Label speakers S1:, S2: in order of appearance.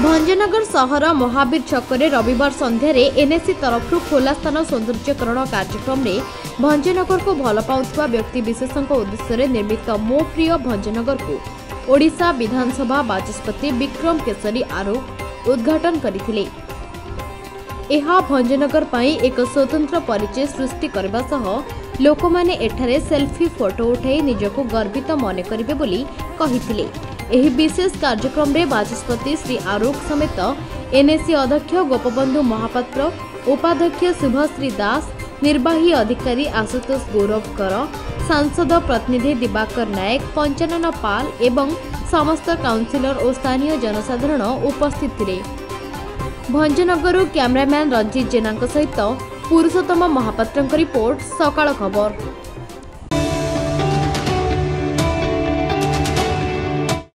S1: भंजनगर सहर महावीर छकरे रविवार संध्यारे एनएसी तरफ खोला स्थान सौंदर्यकरण कार्यक्रम में भंजनगर को भल पाउथुवा व्यक्ति विशेषों उद्देश्य निर्मित मो प्रिय भंजनगर को ओडिशा विधानसभा बाचस्पति विक्रम केसरी आरोप उद्घाटन करथिले। एहा भंजनगर पाई एक स्वतंत्र परिचय सृष्टि करबा सह लोकमाने एठारे सेल्फी फोटो उठाई निजको गर्वित मन करिवे बोली कहिथिले। एही विशेष कार्यक्रम में बाचस्पति श्री आरोप समेत एनएसी अध्यक्ष गोपबंधु महापात्र, उपाध्यक्ष शुभश्री दास, निर्वाही अधिकारी आशुतोष गौरवकर, सांसद प्रतिनिधि दिवाकर नायक, पंचानन पाल एवं समस्त काउंसिलर और स्थानीय जनसाधारण उपस्थित थे। भंजनगर कैमरामैन रंजीत जेना सहित पुरुषोत्तम महापात्र रिपोर्ट सकाळ खबर।